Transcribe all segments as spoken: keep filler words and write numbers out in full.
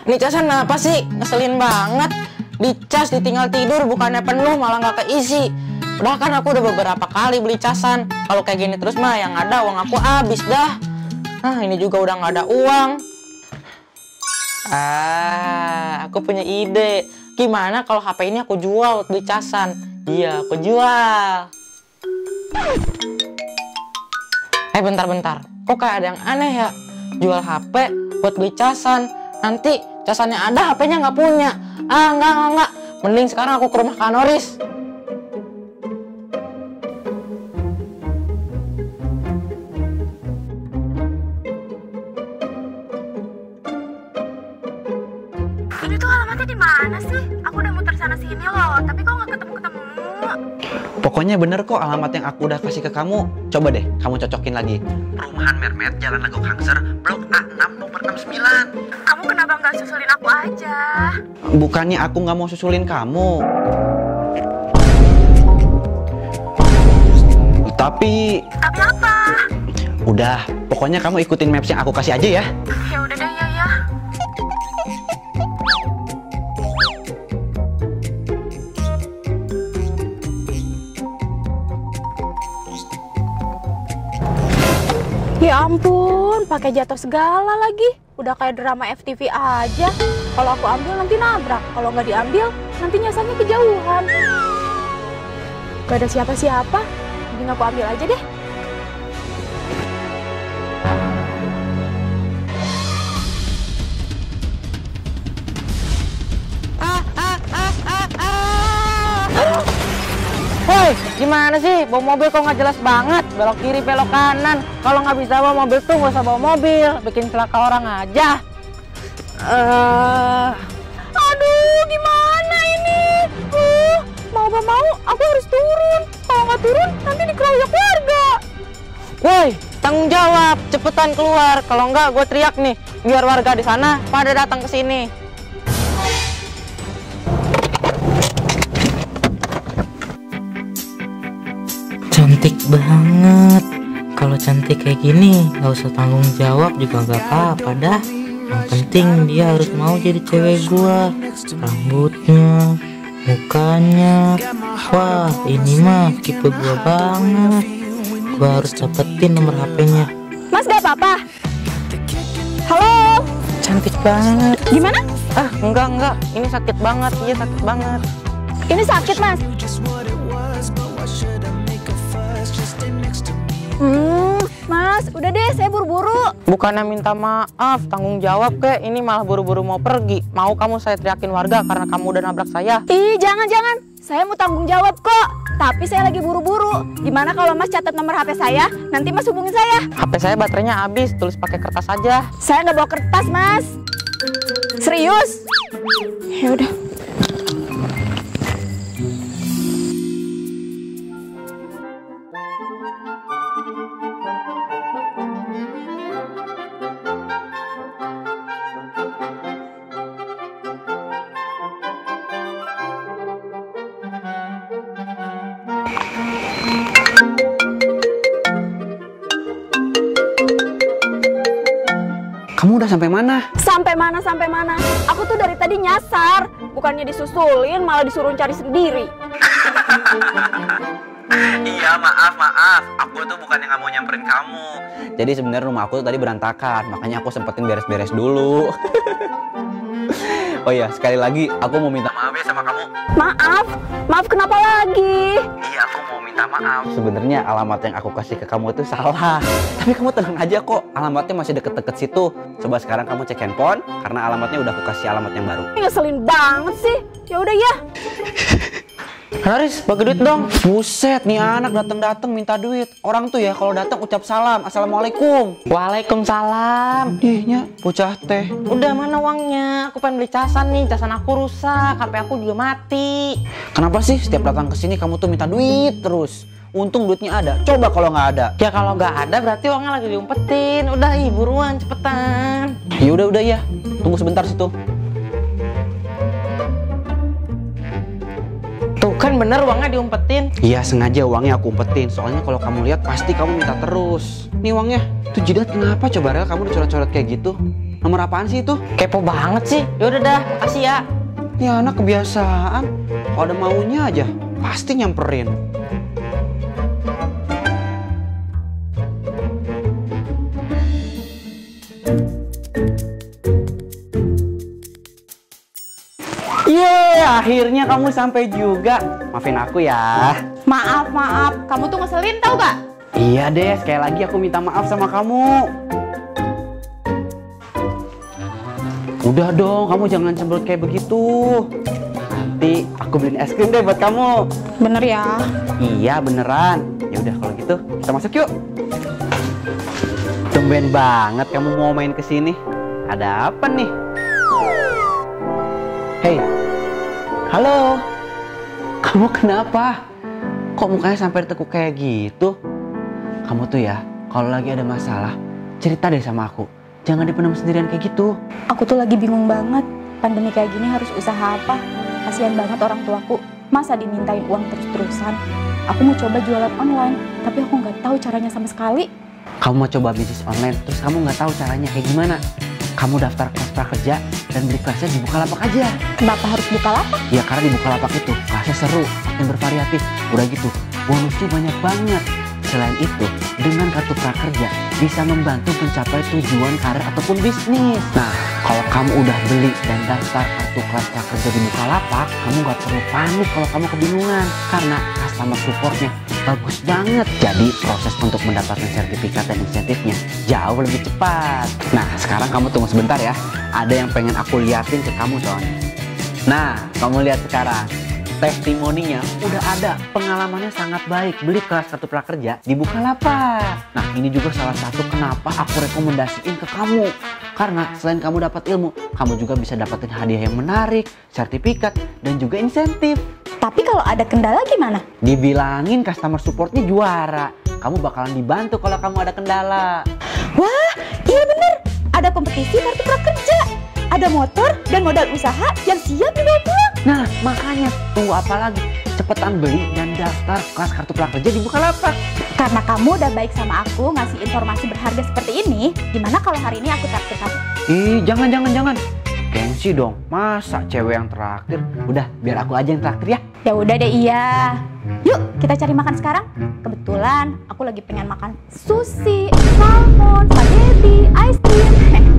Ini casan apa sih? Ngeselin banget. Dicas ditinggal tidur, bukannya penuh malah nggak keisi. Udah kan aku udah beberapa kali beli casan. Kalau kayak gini terus mah yang ada uang aku habis dah. Nah ini juga udah nggak ada uang. Ah, aku punya ide. Gimana kalau H P ini aku jual buat beli casan? Iya, aku jual. Eh bentar-bentar, kok kayak ada yang aneh ya? Jual H P buat beli casan. Nanti casannya ada, H P-nya nggak punya. Ah, enggak, enggak, enggak. Mending sekarang aku ke rumah Kak Noris. Ini tuh alamatnya di mana sih? Aku udah muter sana sini loh, tapi kok nggak ketemu-ketemu. Pokoknya bener kok alamat yang aku udah kasih ke kamu. Coba deh, kamu cocokin lagi. Perumahan Mermet, Jalan Legok Hangser, Blok A enam, nomor enam sembilan. Kamu kenapa nggak susulin aku aja? Bukannya aku nggak mau susulin kamu. Tapi... Tapi apa? Udah, pokoknya kamu ikutin maps yang aku kasih aja ya. Ya udah deh, ya ya. Ya ampun, pakai jatuh segala lagi. Udah kayak drama F T V aja. Kalau aku ambil nanti nabrak. Kalau nggak diambil, nanti nyasarnya kejauhan. Gak ada siapa-siapa. Mending aku ambil aja deh. Woi, gimana sih? Bawa mobil kok nggak jelas banget? Belok kiri, belok kanan. Kalau nggak bisa bawa mobil tuh nggak usah bawa mobil. Bikin celaka orang aja. Uh... Aduh, gimana ini? Uh, mau gak mau, aku harus turun. Kalau nggak turun, nanti dikeroyok warga. Woi, tanggung jawab. Cepetan keluar. Kalau nggak, gue teriak nih. Biar warga di sana pada datang ke sini. Cantik banget. Kalau cantik kayak gini nggak usah tanggung jawab juga nggak apa-apa dah. Yang penting dia harus mau jadi cewek gua. Rambutnya, mukanya, wah ini mah tipe gua banget. Gua harus dapetin nomor H P-nya. Mas gak apa-apa? Halo? Cantik banget. Gimana? Ah, enggak, enggak. Ini sakit banget. Iya, sakit banget. Ini sakit, Mas. Hmm, Mas, udah deh, saya buru-buru. Bukannya minta maaf, tanggung jawab kek. Ini malah buru-buru mau pergi. Mau kamu saya teriakin warga karena kamu udah nabrak saya? Ih, jangan-jangan. Saya mau tanggung jawab kok. Tapi saya lagi buru-buru. Gimana kalau Mas catat nomor H P saya? Nanti Mas hubungin saya. H P saya baterainya habis, tulis pakai kertas aja. Saya nggak bawa kertas, Mas. Serius? Ya udah. Kamu udah sampai mana? Sampai mana, sampai mana? Aku tuh dari tadi nyasar. Bukannya disusulin, malah disuruh cari sendiri. Iya, maaf, maaf. Aku tuh bukan yang nggak mau nyamperin kamu. Jadi sebenarnya rumah aku tuh tadi berantakan, makanya aku sempetin beres-beres dulu. Oh iya, sekali lagi aku mau minta maaf ya sama kamu. Maaf? Maaf kenapa lagi? Iya, aku mau minta maaf. Sebenarnya alamat yang aku kasih ke kamu itu salah. Tapi kamu tenang aja kok, alamatnya masih deket-deket situ. Coba sekarang kamu cek handphone, karena alamatnya udah aku kasih alamat yang baru. Ngeselin banget sih. Ya udah ya. Noris, bagi duit dong. Buset, nih anak datang-datang minta duit. Orang tuh ya kalau datang ucap salam, assalamualaikum. Waalaikumsalam. Ih, nya bocah teh. Udah mana uangnya? Aku pengen beli casan nih, casan aku rusak, H P aku juga mati. Kenapa sih setiap datang ke sini kamu tuh minta duit terus? Untung duitnya ada. Coba kalau nggak ada. Ya kalau nggak ada berarti uangnya lagi diumpetin. Udah, ih buruan, cepetan. Ya udah udah ya. Tunggu sebentar situ. Tuh kan bener uangnya diumpetin. Iya, sengaja uangnya aku umpetin. Soalnya kalau kamu lihat pasti kamu minta terus. Nih uangnya. Tuh jidat kenapa coba Rel kamu dicoret-coret kayak gitu? nomor apaan sih itu? Kepo banget sih. Yaudah dah, makasih ya. Ya anak kebiasaan, kalau ada maunya aja pasti nyamperin. Yeay, akhirnya kamu sampai juga. Maafin aku ya. Maaf, maaf. Kamu tuh ngeselin tau gak? Iya deh, sekali lagi aku minta maaf sama kamu. Udah dong, kamu jangan cemberut kayak begitu. Nanti aku beliin es krim deh buat kamu. Bener ya? Iya beneran. Ya udah kalau gitu kita masuk yuk. Tumben banget kamu mau main ke sini. Ada apa nih? Hei, halo. Kamu kenapa? Kok mukanya sampai ditekuk kayak gitu? Kamu tuh ya, kalau lagi ada masalah, cerita deh sama aku. Jangan dipendam sendirian kayak gitu. Aku tuh lagi bingung banget. Pandemi kayak gini harus usaha apa? Kasihan banget orang tuaku. Masa dimintain uang terus-terusan? Aku mau coba jualan online, tapi aku nggak tahu caranya sama sekali. Kamu mau coba bisnis online, terus kamu nggak tahu caranya kayak gimana? Kamu daftar kelas prakerja dan beli kelasnya di Bukalapak aja. Kenapa harus Bukalapak? Ya karena di Bukalapak itu kelasnya seru dan bervariatif. Udah gitu, bonusnya banyak banget. Selain itu, dengan kartu prakerja bisa membantu mencapai tujuan karir ataupun bisnis. Nah, kalau kamu udah beli dan daftar kartu kelas prakerja di Bukalapak, kamu gak perlu panik kalau kamu kebingungan. Karena customer supportnya bagus banget. Jadi proses untuk mendapatkan sertifikat dan insentifnya jauh lebih cepat. Nah, sekarang kamu tunggu sebentar ya. Ada yang pengen aku liatin ke kamu soalnya. Nah, kamu lihat sekarang. Testimoninya udah ada, pengalamannya sangat baik beli kelas kartu prakerja di Bukalapak. Nah, ini juga salah satu kenapa aku rekomendasiin ke kamu. Karena selain kamu dapat ilmu, kamu juga bisa dapetin hadiah yang menarik, sertifikat, dan juga insentif. Tapi kalau ada kendala gimana? Dibilangin customer supportnya juara. Kamu bakalan dibantu kalau kamu ada kendala. Wah, iya bener. Ada kompetisi kartu prakerja. Ada motor dan modal usaha yang siap dibawa pulang. Nah, makanya tunggu apa lagi? Cepetan beli dan daftar kelas kartu prakerja di Bukalapak. Karena kamu udah baik sama aku ngasih informasi berharga seperti ini, gimana kalau hari ini aku traktir kamu? Ih, jangan, jangan, jangan. Gengsi dong, masa cewek yang traktir? Udah, biar aku aja yang traktir ya. Ya udah deh, iya. Yuk, kita cari makan sekarang. Kebetulan aku lagi pengen makan sushi, salmon, spaghetti, ice cream.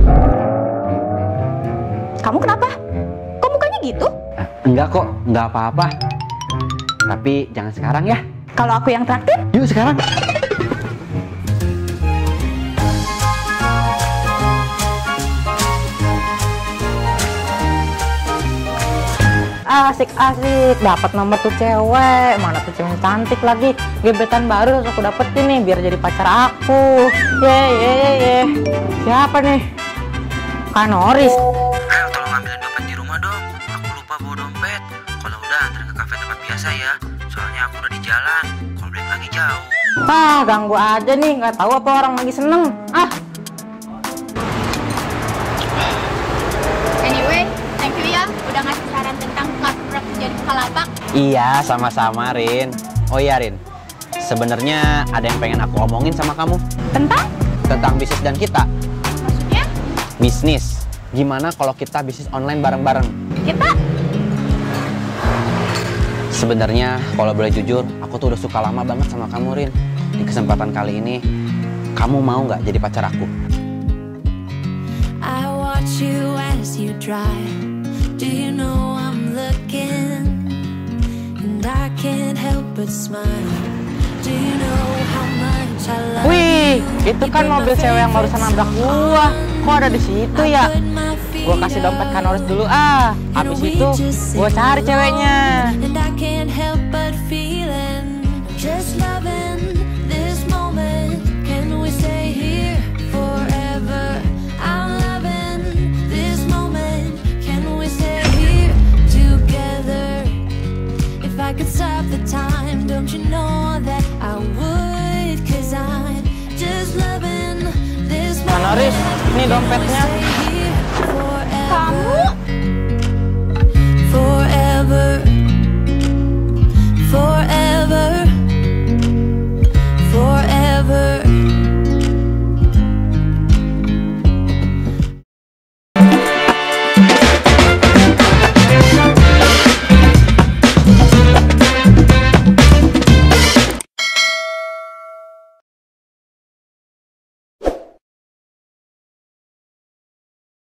Kamu kenapa? Kok mukanya gitu? Eh, enggak kok, enggak apa-apa. Tapi jangan sekarang ya. Kalau aku yang traktir? Yuk sekarang. Asik-asik, dapat nomor tuh cewek. Mana tuh cewek cantik lagi. Gebetan baru harus aku dapetin nih biar jadi pacar aku. Ye ye ye ye. Siapa nih? Kanoris. Ayo tolong ambilin dompet di rumah dong. Aku lupa bawa dompet. Kalau udah anterin ke kafe tempat biasa ya. Soalnya aku udah di jalan. Kalau balik lagi jauh. Ah, ganggu aja nih. Nggak tahu apa orang lagi seneng. Ah. Anyway, thank you ya udah ngasih saran tentang kartu prakerja di Bukalapak. Iya, sama-sama Rin. Oh iya Rin, sebenarnya ada yang pengen aku omongin sama kamu. Tentang? Tentang bisnis dan kita. Maksudnya? Bisnis. Gimana kalau kita bisnis online bareng-bareng? Kita? Sebenarnya kalau boleh jujur, aku tuh udah suka lama banget sama kamu Rin. Di kesempatan kali ini, kamu mau nggak jadi pacar aku? I watch you as you drive. Do you know I'm looking? And I can't help but smile. Do you know how much I love you? Wih, itu kan mobil cewek yang barusan nabrak gua. Kok ada di situ ya? Gua kasih dompet Kanoris dulu ah. Habis itu gua cari ceweknya. And I can't help but feeling just loving this moment. Can we stay here forever? I'm loving this moment. Can we stay here together? If I could stop the time, don't you know that I would? Cause I'm just loving this moment. Kanoris, ini dompetnya.